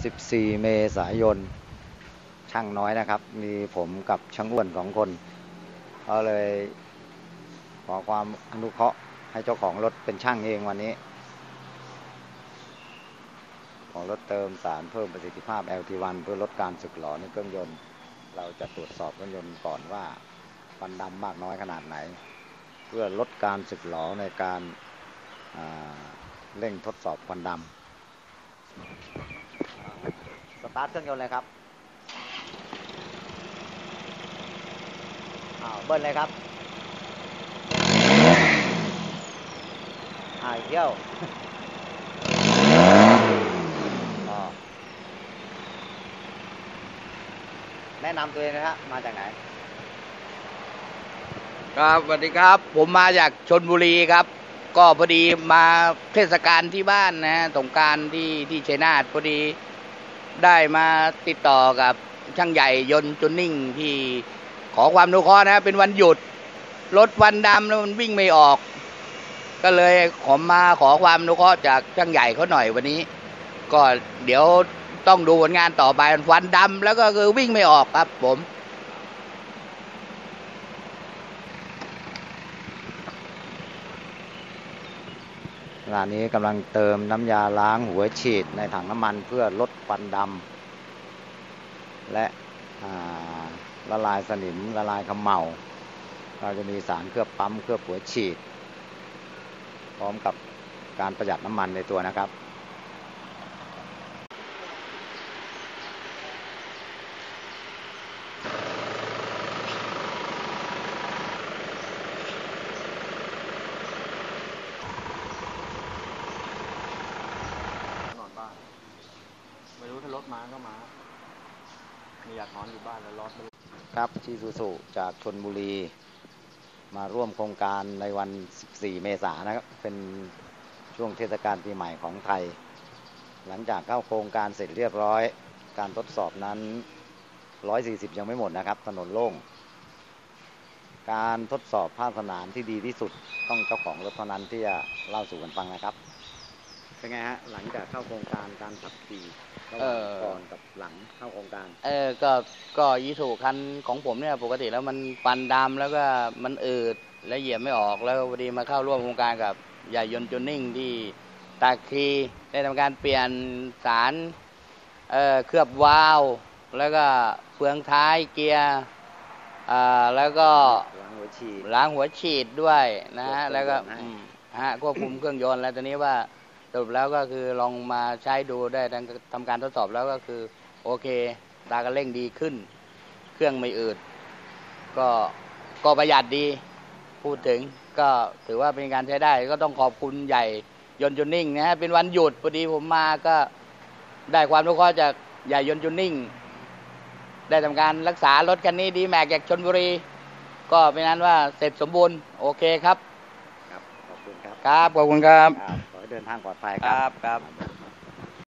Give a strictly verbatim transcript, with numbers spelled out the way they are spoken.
สิบสี่ เมษายนช่างน้อยนะครับมีผมกับช่างอ้วนสองคนก็เลยขอความอนุเคราะห์ให้เจ้าของรถเป็นช่างเองวันนี้ของรถเติมสารเพิ่มประสิทธิภาพ แอล ที วัน เพื่อลดการสึกหรอในเครื่องยนต์เราจะตรวจสอบเครื่องยนต์ก่อนว่าควันดำมากน้อยขนาดไหนเพื่อลดการสึกหรอในการเร่งทดสอบควันดำสตาร์ทเครื่องยนต์เลยครับอ้าวเบิ้ลเลยครับอ่าเที่ยวแนะนำตัวเองนะฮะมาจากไหนครับสวัสดีครับผมมาจากชลบุรีครับก็พอดีมาเทศกาลที่บ้านนะสงกรานต์ที่ที่ชัยนาทพอดีได้มาติดต่อกับช่างใหญ่ยนต์จูนนิ่งที่ขอความอนุเคราะห์นะเป็นวันหยุดรถควันดำแล้วมันวิ่งไม่ออกก็เลยขอมาขอความอนุเคราะห์จากช่างใหญ่เขาหน่อยวันนี้ก็เดี๋ยวต้องดูผลงานต่อไปควันดำแล้วก็คือวิ่งไม่ออกครับผมเวลานี้กำลังเติมน้ำยาล้างหัวฉีดในถังน้ำมันเพื่อลดควันดำและละลายสนิมละลายเขม่าเราจะมีสารเคลือบปั๊มเคลือบหัวฉีดพร้อมกับการประหยัดน้ำมันในตัวนะครับไม่รู้ถ้ารถมาก็มาไม่อยากนอนอยู่บ้านแล้วรถครับชิซูซุจากชลบุรีมาร่วมโครงการในวันสิบสี่ เมษายนนะครับเป็นช่วงเทศกาลปีใหม่ของไทยหลังจากเข้าโครงการเสร็จเรียบร้อยการทดสอบนั้นหนึ่งร้อยสี่สิบยังไม่หมดนะครับถนนโล่งการทดสอบภาคสนามที่ดีที่สุดต้องเจ้าของรถเท่านั้นที่จะเล่าสู่กันฟังนะครับเป็นไงฮะหลังจากเข้าโครงการการขับขี่ระหว่างก่อนกับหลังเข้าโครงการเออก็ก็ยีสูคันของผมเนี่ยปกติแล้วมันฟันดำแล้วก็มันอืดและเหยียบไม่ออกแล้วพอดีมาเข้าร่วมโครงการกับใหญ่ยนต์จูนนิ่งที่ตาคีได้ทำการเปลี่ยนสารเอ่อเคลือบวาล์วแล้วก็เฟืองท้ายเกียร์อ่าแล้วก็ล้างหัวฉีดล้างหัวฉีดด้วยนะฮะแล้วก็ฮะควบคุมเครื่องยนต์แล้วตอนนี้ว่าสรุปแล้วก็คือลองมาใช้ดูได้ทำการทดสอบแล้วก็คือโอเคตากระเร่งดีขึ้นเครื่องไม่อืดก็ก็ประหยัดดีพูดถึงก็ถือว่าเป็นการใช้ได้ก็ต้องขอบคุณใหญ่ยนต์จูนนิ่งนะฮะเป็นวันหยุดพอดีผมมาก็ได้ความอนุเคราะห์จากใหญ่ยนต์จูนนิ่งได้ทำการรักษารถคันนี้ดีแม็กจากชลบุรีก็เป็นนั้นว่าเสร็จสมบูรณ์โอเคครับครับขอบคุณครับครับขอบคุณครับขอให้เดินทางปลอดภัยครับครับ